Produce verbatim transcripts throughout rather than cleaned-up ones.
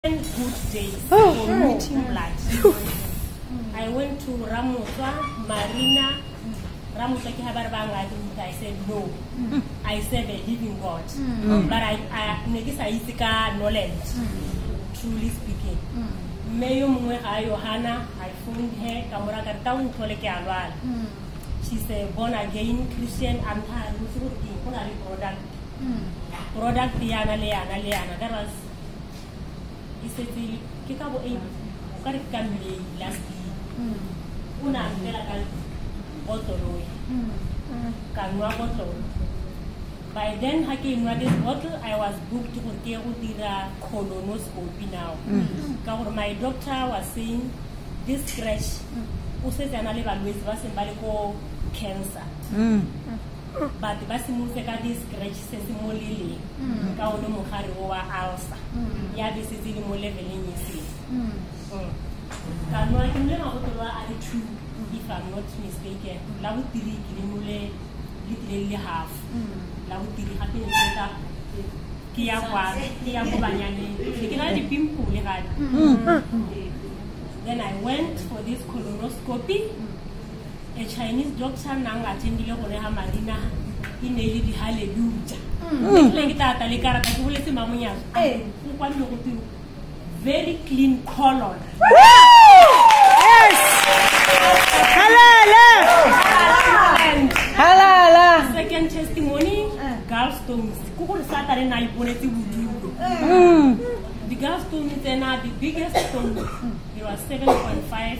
Good days oh, for oh. meeting blood. I went to Ramoswa, Marina. Ramoswa ki habar banga I said no. Mm. I serve a living God. Mm. But I I negisa isika knowledge. Mm. Truly speaking. Meyo mwe ha Johanna, I phoned her kamura ka town tole ke alwal. She's a born again Christian and her product. Product diana leana leana. That was It's a kikabo in Karikami last year. Una Melakan bottle, Kanwa bottle. By then, I came with this bottle. I was booked to get a colonoscopy now. Mm. My doctor was saying this scratch, who says an evaluation was symbolical cancer. Mm. But the Basimu Secadi scratch says more lily, Kauno Mohari over Alsa. Yabi is in more level in you see. Can I can learn how to are true if I'm not mistaken? Lautiri Kirimule literally half. Lautiri happy to set up Kiawa, Kiabuanyani, the Kinadi Pimpu had. Then I went for this colonoscopy. A Chinese doctor now attending Yokoneha Marina in a lady hallelujah. Like that, Alikara, who let him ammonia. Very clean color. Yes! Halala! Halala! Second testimony, gallstones. Kuku Saturday night, the gallstone is now the biggest stone. It was seven point five.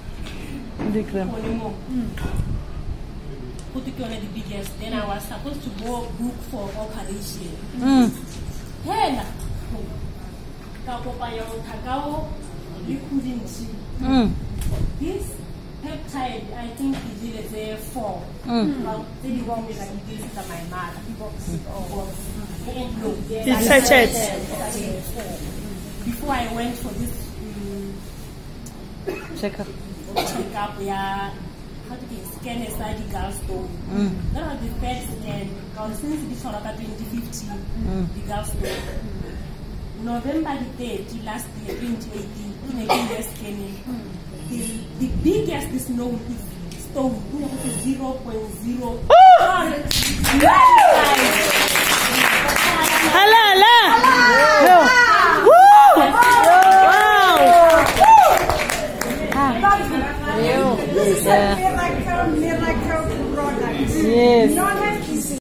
Mm. Put it on the biggest. Then I was supposed to go book for operation. Mm. Hey, you couldn't see. Mm. This peptide, I think, is a four. Mm. I'll tell you one way that it is my mother. It's such Before I went for this um, checkup. Check up, yeah, how to get scan inside the gallstone. Mm. That was the first scan. Since this one about twenty fifteen, mm. the gallstone. Mm. November the third, last year, twenty eighteen, in a year scanning. Mm. The, the biggest is known is stone, zero point zero.